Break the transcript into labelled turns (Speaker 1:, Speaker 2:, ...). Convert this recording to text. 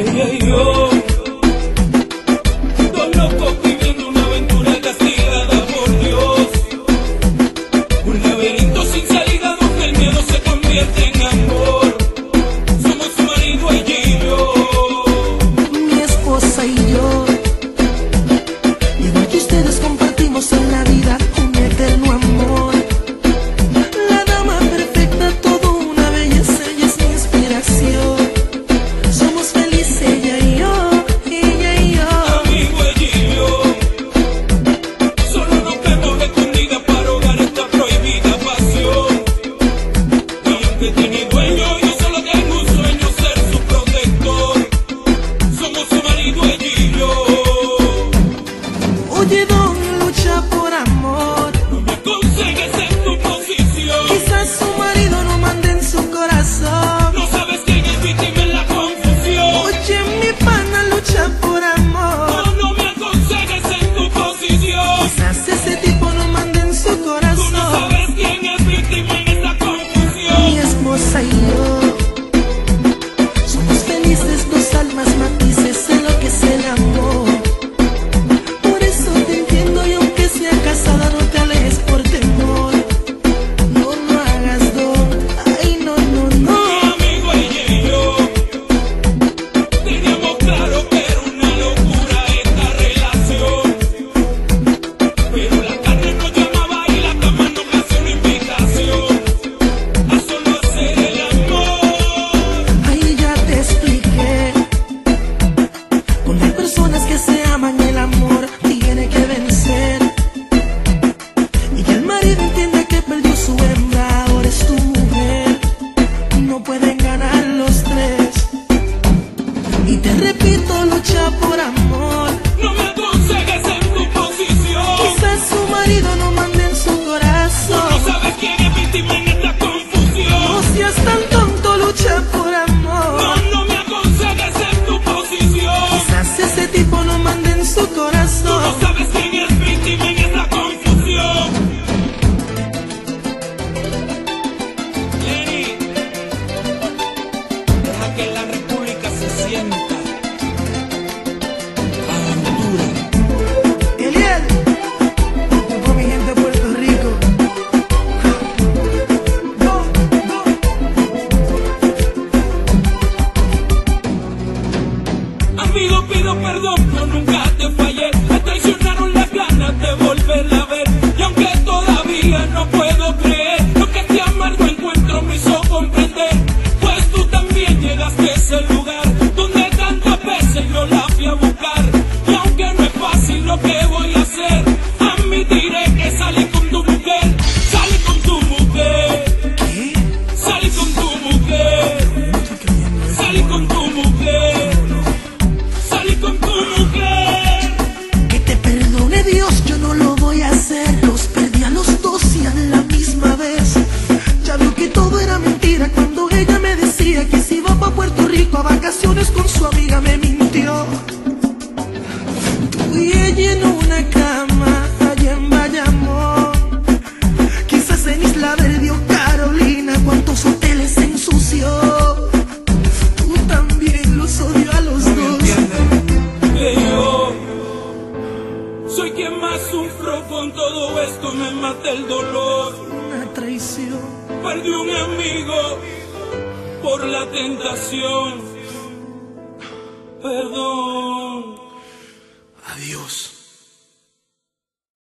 Speaker 1: Ella y yo, dos locos viviendo una aventura castigada por Dios. Un laberinto sin salida donde el miedo se convierte en amor. Somos su marido, ella y yo.
Speaker 2: Mi esposa y yo. Igual que ustedes compartimos en la vida un eterno amor. La dama perfecta, todo una belleza, ella es mi inspiración. Somos felices ella y yo, ella y yo.
Speaker 1: Amigo, ella y yo. Solo nos vemos escondidas para ahogar esta prohibida pasión. Y aunque tiene dueño, yo solo tengo un sueño, ser su protector. Somos su marido, ella y yo.
Speaker 2: Oye, don, lucha por amor.
Speaker 1: No me aconsejes en tu posición.
Speaker 2: Quizás su marido no mande en su corazón.
Speaker 1: No sabes quién es víctima en la confusión.
Speaker 2: Oye, mi pana lucha por amor.
Speaker 1: No, no me aconsejes en tu posición.
Speaker 2: Quizás ese tipo no mande en su
Speaker 1: Tú no
Speaker 2: corazón.
Speaker 1: sabes quién es víctima en esta
Speaker 2: Mi
Speaker 1: confusión.
Speaker 2: esposa y yo somos felices, dos almas matices en lo que es el amor. Por eso te entiendo y aunque sea casada no te alejes por temor. No lo hagas, don. Ay, no, no, no.
Speaker 1: Mi amigo, ella y yo teníamos claro que era una locura esta relación. Pero la carne nos llamaba y la cama nos hacía una invitación a solo hacer el amor.
Speaker 2: Ahí ya te expliqué. Cuando hay personas que se aman, el amor tiene que vencer. Y que el marido entiende que perdió su hembra, ahora es tu mujer. No pueden ganar los tres. Y te repito, lucha por amor.
Speaker 1: No me aconsejes en tu posición.
Speaker 2: Quizás su marido no mande en su
Speaker 1: No
Speaker 2: corazón.
Speaker 1: sabes quién es víctima en esta confusión.
Speaker 2: No seas tan tonto, lucha por
Speaker 1: No,
Speaker 2: amor.
Speaker 1: no me aconsejes en tu posición.
Speaker 2: Quizás ese tipo no mande en su
Speaker 1: Tú
Speaker 2: corazón.
Speaker 1: no sabes quién es víctima en esta confusión. Lenny, deja que la república se sienta. Aventura.
Speaker 2: Eliel, con mi gente de Puerto Rico. Go, go.
Speaker 1: Amigo, pido perdón, yo nunca te fallé. Me traicionaron las ganas de volverla a ver. Y aunque todavía no puedo creer lo que este amargo encuentro me hizo comprender, pues tú también llegaste a ese lugar donde tantas veces yo la fui a buscar. Y aunque no es fácil lo que voy a hacer, admitiré que salí con tu mujer. Salí con tu mujer.
Speaker 2: ¿Qué?
Speaker 1: Salí con tu mujer.
Speaker 2: No estoy creyendo eso.
Speaker 1: Salí con tu mujer. Salí con tu mujer.
Speaker 2: Que te perdone Dios, yo no lo voy a hacer. Los perdí a los dos y a la misma vez. Ya vio que todo era mentira cuando ella me decía que se iba pa' Puerto Rico a vacaciones con su amiga, me mintió. Tú y ella en una cama allá en Bayamón. Quizás en Isla Verde o Carolina, cuántos hoteles se ensució. Tú también los odio a los dos.
Speaker 1: Que yo soy quien más sufro con todo esto, me mata el dolor.
Speaker 2: Una traición.
Speaker 1: Perdí un amigo por la tentación. Perdón.
Speaker 2: Adiós.